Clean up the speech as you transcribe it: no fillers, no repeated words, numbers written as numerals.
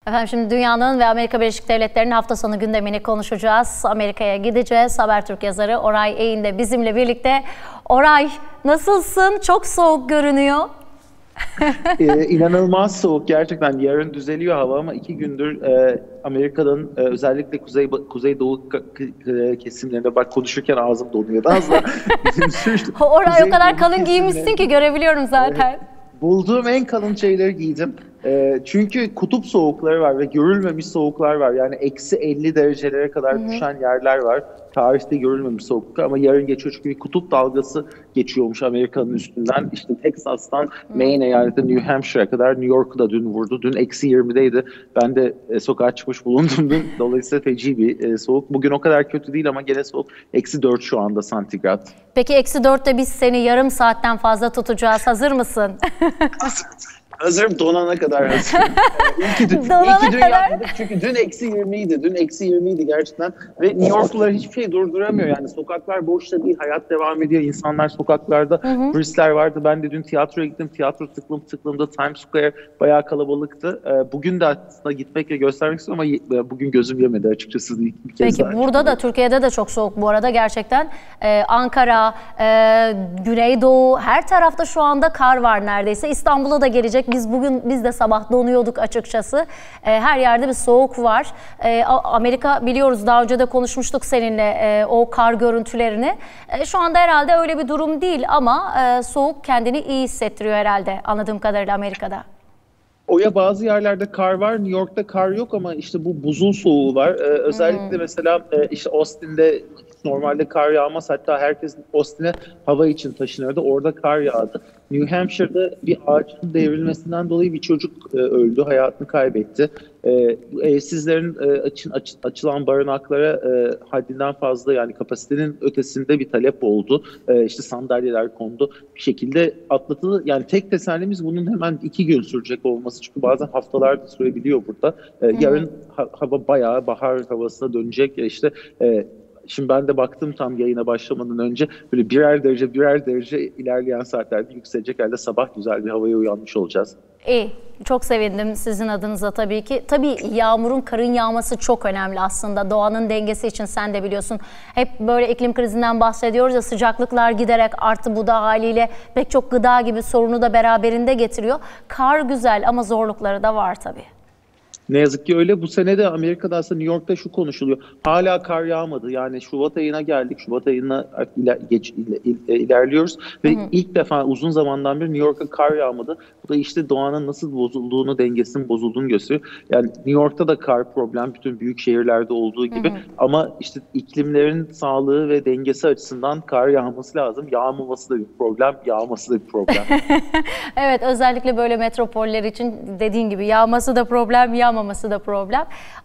Efendim şimdi dünyanın ve Amerika Birleşik Devletleri'nin hafta sonu gündemini konuşacağız. Amerika'ya gideceğiz. Habertürk yazarı Oray Eğin de bizimle birlikte. Oray, nasılsın? Çok soğuk görünüyor. İnanılmaz soğuk gerçekten. Yarın düzeliyor hava ama 2 gündür Amerika'nın özellikle kuzeydoğu kesimlerinde, bak konuşurken ağzım donuyordu az da. Oray o kadar kalın giymişsin ki görebiliyorum zaten. Bulduğum en kalın şeyleri giydim. Çünkü kutup soğukları var ve görülmemiş soğuklar var. Yani eksi 50 derecelere kadar düşen yerler var. Tarihte görülmemiş soğukluk ama yarın geçiyor çünkü bir kutup dalgası geçiyormuş Amerika'nın üstünden. İşte Texas'tan Maine eyaleti New Hampshire'a kadar, New York'u da dün vurdu. Dün eksi 20'deydi. Ben de sokağa çıkmış bulundum dün. Dolayısıyla feci bir soğuk. Bugün o kadar kötü değil ama gene soğuk. Eksi 4 şu anda santigrat. Peki eksi 4'te biz seni yarım saatten fazla tutacağız. Hazır mısın? Hazırım, donana kadar hazırım. İyi ki dün yapmadık çünkü dün eksi 20'ydi. Dün eksi 20'ydi gerçekten. Ve New Yorklular hiçbir şey durduramıyor. Yani sokaklar boş da değil, hayat devam ediyor. İnsanlar sokaklarda, turistler vardı. Ben de dün tiyatroya gittim. Tiyatro tıklımda, Times Square bayağı kalabalıktı. Bugün de aslında gitmek ve göstermek istiyorum ama bugün gözüm yemedi açıkçası. Peki burada da, Türkiye'de de çok soğuk bu arada gerçekten. Ankara, Güneydoğu, her tarafta şu anda kar var neredeyse. İstanbul'a da gelecek. Biz de sabah donuyorduk açıkçası. Her yerde bir soğuk var. Amerika biliyoruz, daha önce de konuşmuştuk seninle o kar görüntülerini. Şu anda herhalde öyle bir durum değil ama soğuk kendini iyi hissettiriyor herhalde anladığım kadarıyla Amerika'da. Oya bazı yerlerde kar var, New York'ta kar yok ama işte bu buzul soğuğu var. Özellikle mesela işte Austin'de normalde kar yağmaz. Hatta herkes Austin'e hava için taşınıyordu. Orada kar yağdı. New Hampshire'da bir ağacın devrilmesinden dolayı bir çocuk öldü, hayatını kaybetti. Evsizlerin açılan barınaklara haddinden fazla, yani kapasitenin ötesinde bir talep oldu. İşte sandalyeler kondu. Bir şekilde atlatıldı. Yani tek tesellimiz bunun hemen 2 gün sürecek olması. Çünkü bazen haftalar da sürebiliyor burada. Yarın hava bayağı bahar havasına dönecek. İşte şimdi ben de baktım tam yayına başlamadan önce, böyle birer derece ilerleyen saatlerde yükselecek, halde sabah güzel bir havaya uyanmış olacağız. İyi, çok sevindim sizin adınıza tabii ki. Tabii yağmurun, karın yağması çok önemli aslında. Doğanın dengesi için, sen de biliyorsun. Hep böyle iklim krizinden bahsediyoruz ya, sıcaklıklar giderek arttı. Bu da haliyle pek çok gıda gibi sorunu da beraberinde getiriyor. Kar güzel ama zorlukları da var tabii. Ne yazık ki öyle. Bu sene de Amerika'da, aslında New York'ta şu konuşuluyor. Hala kar yağmadı. Yani Şubat ayına geldik. Şubat ayına ilerliyoruz. Ve ilk defa uzun zamandan beri New York'a kar yağmadı. Bu da işte doğanın nasıl bozulduğunu, dengesinin bozulduğunu gösteriyor. Yani New York'ta da kar problem. Bütün büyük şehirlerde olduğu gibi. Ama işte iklimlerin sağlığı ve dengesi açısından kar yağması lazım. Yağmaması da bir problem, yağması da bir problem. Evet, özellikle böyle metropoller için dediğin gibi yağması da problem, yağmaması da problem.